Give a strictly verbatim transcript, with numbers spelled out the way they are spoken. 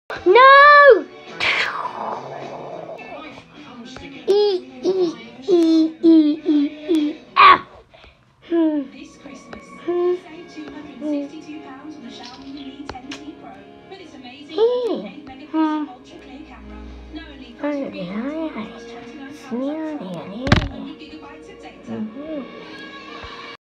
No! E, E, E, E, E, E, F. Hmm. This Christmas, Hmm. save two hundred sixty-two pounds on the Xiaomi Mi ten T Pro with its amazing Hmm. one hundred eight Hmm. megapixel ultra clear camera. Now only thirty-three pounds plus twenty-nine pounds for the phone, only gigabytes of data. Mhm.